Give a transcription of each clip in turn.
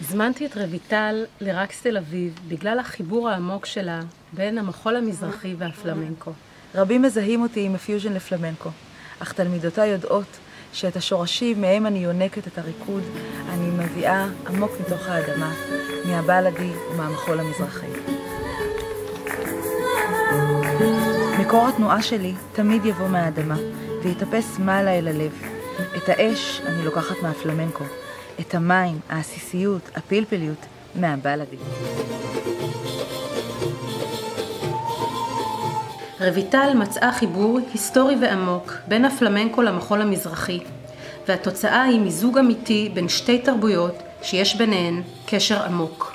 הזמנתי את רויטל לרקס תל אביב בגלל החיבור העמוק שלה בין המחול המזרחי והפלמנקו. רבים מזהים אותי עם הפיוז'ן לפלמנקו, אך תלמידותיי יודעות שאת השורשים מהם אני יונקת את הריקוד אני מביאה עמוק מתוך האדמה, מהבלדי ומהמחול המזרחי. מקור התנועה שלי תמיד יבוא מהאדמה ויתאפס מעלה אל הלב. את האש אני לוקחת מהפלמנקו, את המים, העסיסיות, הפלפליות, מהבלדי. רויטל מצאה חיבור היסטורי ועמוק בין הפלמנקו למחול המזרחי, והתוצאה היא מיזוג אמיתי בין שתי תרבויות שיש ביניהן קשר עמוק.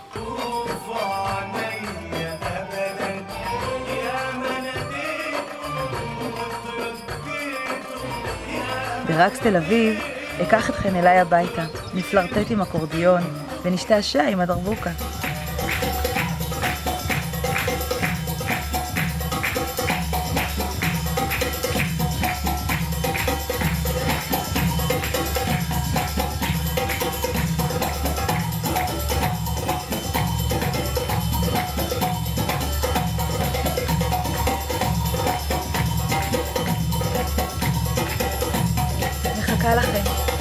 ברקס תל אביב אקח אתכן אליי הביתה, נפלרטט עם אקורדיון ונשתעשע עם הדרבוקה. מחכה לכם.